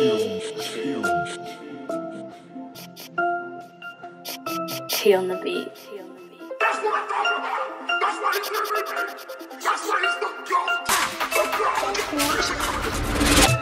T on the beat. That's what I'm talking about. That's why it's everything. That's why it's the GOAT. The GOAT. Who is it?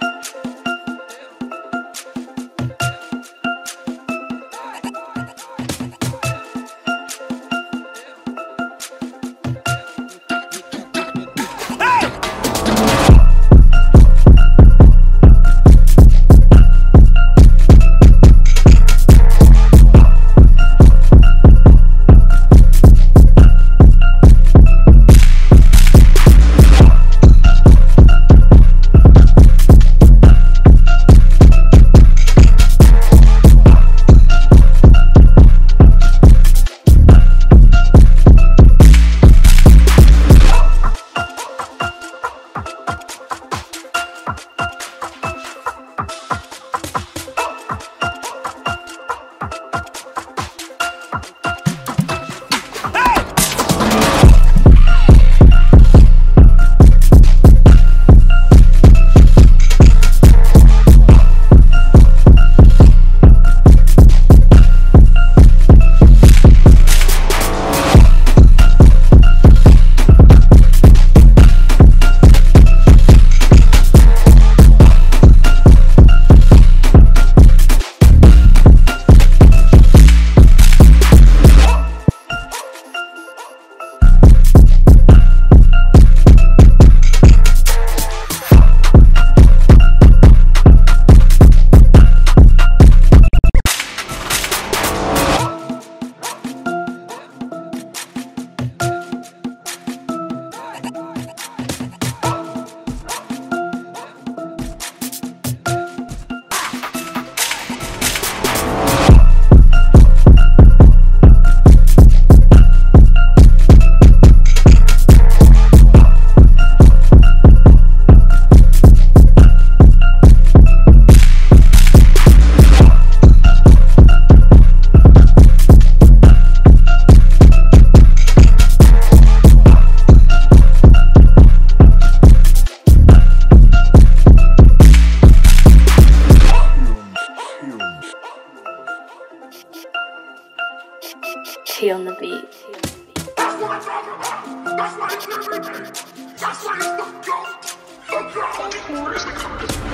T on the beat. That's what I'm talking about. That's why it's everything. That's why it's the GOAT. The GOAT. Who is it?